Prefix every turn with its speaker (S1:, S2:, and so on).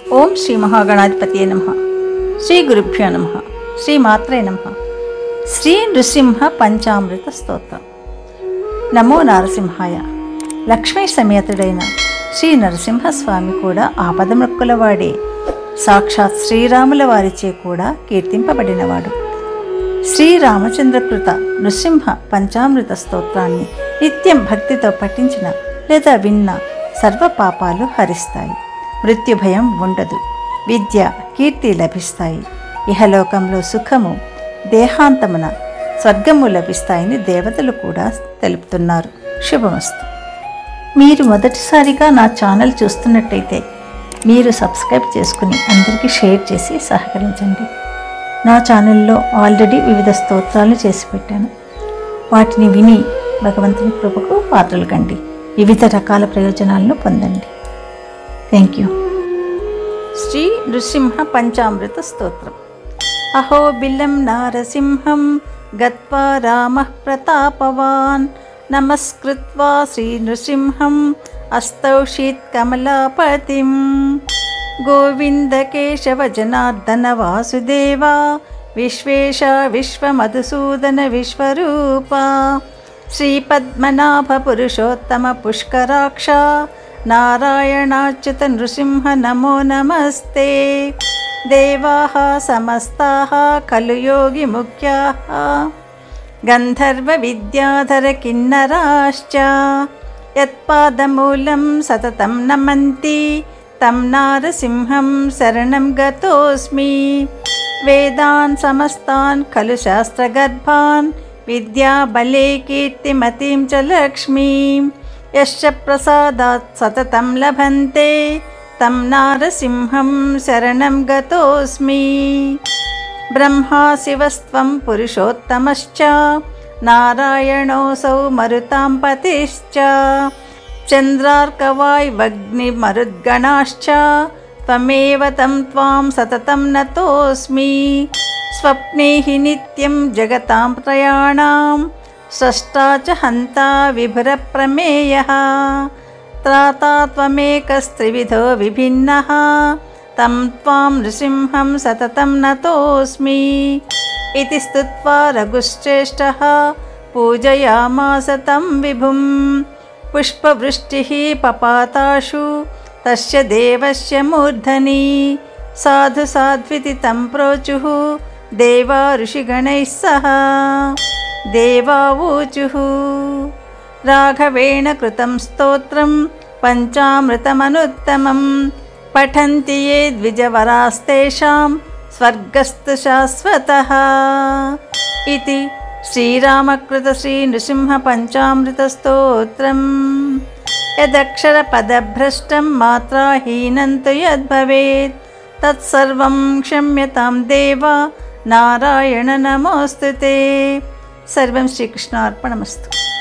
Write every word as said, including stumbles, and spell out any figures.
S1: ఓం శ్రీ మహాగణాధిపతియే నమః. శ్రీ గురుభ్యో నమః. శ్రీ మాత్రే నమః. శ్రీ నృసింహ పంచామృత స్తోత్రం. నమో నారసింహాయ. లక్ష్మీ సమేతుడైన శ్రీ నరసింహస్వామి కూడా ఆపదమృక్కులవాడే. సాక్షాత్ శ్రీరాముల వారిచే కూడా కీర్తింపబడినవాడు. శ్రీరామచంద్రకృత నృసింహ పంచామృత స్తోత్రాన్ని నిత్యం భక్తితో పఠించిన లేదా విన్న సర్వ పాపాలు హరిస్తాయి. మృత్యుభయం ఉండదు. విద్య, కీర్తి లభిస్తాయి. ఇహలోకంలో సుఖము, దేహాంతమున స్వర్గము లభిస్తాయని దేవతలు కూడా తెలుపుతున్నారు. శుభమస్తు. మీరు మొదటిసారిగా నా ఛానల్ చూస్తున్నట్టయితే మీరు సబ్స్క్రైబ్ చేసుకుని అందరికీ షేర్ చేసి సహకరించండి. నా ఛానల్లో ఆల్రెడీ వివిధ స్తోత్రాలను చేసి పెట్టాను. వాటిని విని భగవంతుని కృపకు పాత్రలు కండి. వివిధ రకాల ప్రయోజనాలను పొందండి. Thank you. శ్రీ నృసింహ పంచామృత స్తోత్రం. అహో బిల్లం నారసింహం గత్వా రామః ప్రతాపవాన్ నమస్కృత్వా శ్రీ నృసింహం అస్తౌషీత్ కమలాపతిం గోవింద కేశవ జనార్దన వాసుదేవ విశ్వేశ విశ్వమధుసూదన విశ్వరూప శ్రీపద్మనాభ పురుషోత్తమ పుష్కరాక్ష నారాయణాచ్యుత నృసింహ నమో నమస్తే. దేవాః సమస్తాః ఖలు యోగి ముఖ్యాః గంధర్వ విద్యాధర కిన్నరాశ్చ యత్పాదమూలం సతతం నమంతి తం నారసింహం శరణం గతోస్మి. వేదాన్ సమస్తాన్ ఖలు శాస్త్రగర్భాన్ విద్యా బలే కీర్తిమతిం చ లక్ష్మీం యశ్చ ప్రసాదాత్ సతతం లభంతే తం నారసింహం శరణం గతోస్మి. బ్రహ్మా శివస్త్వం పురుషోత్తమశ్చ నారాయణోऽసౌ మరుతాం పతిశ్చ చంద్రార్కవాయువగ్నిమరుద్గణాశ్చ త్వమేవ తం త్వాం సతతం నతోస్మి. స్వప్నే హి నిత్యం జగతాం త్రయాణాం స్రష్టా చ హంతా విభుర ప్రమేయః త్రాతా త్వమేకస్త్రివిధో విభిన్నః తం త్వాం నృసింహం సతతం నతోస్మి. ఇతి స్తుత్వా రఘుశ్రేష్ఠః పూజయామాస తం విభుం. పుష్పవృష్టిః పపాతాశు తస్య దేవస్య మూర్ధని సాధు సాధ్వితి తం ప్రోచుః దేవా ఋషిగణైః సహ. దేవావూచుః రాఘవేణ కృతం స్తోత్రం పంచామృతమనుత్తమం పఠంతి యే ద్విజవరాస్తేషాం స్వర్గస్థు శాశ్వతః. ఇతి శ్రీరామకృత శ్రీ నృసింహ పంచామృత స్తోత్రం. యదక్షర పదభ్రష్టం మాత్రాహీనం తు యద్భవేత్ తత్సర్వం క్షమ్యతాం దేవ నారాయణ నమోస్తుతే. సర్వం శ్రీకృష్ణార్పణమస్తు.